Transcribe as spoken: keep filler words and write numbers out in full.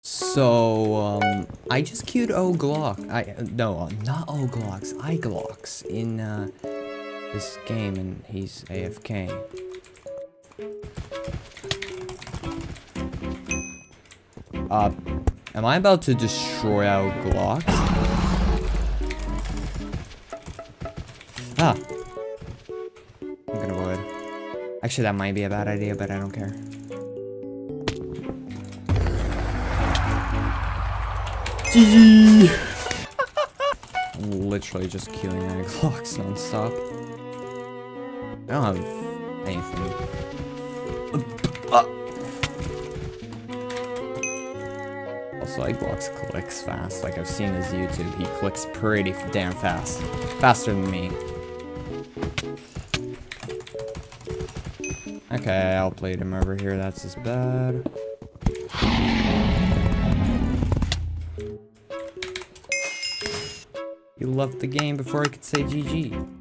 So, um, I just queued iGlox. I no, uh, not iGlox, iGlox in uh, this game, and he's A F K. Uh, am I about to destroy iGlox? Ah, I'm gonna avoid. Actually, that might be a bad idea, but I don't care. G G! Literally just killing iGlox non-stop. I don't have anything. Uh, also, iGlox clicks fast. Like, I've seen his YouTube. He clicks pretty damn fast. Faster than me. Okay, I outplayed him over here. That's as bad. You left the game before I could say G G.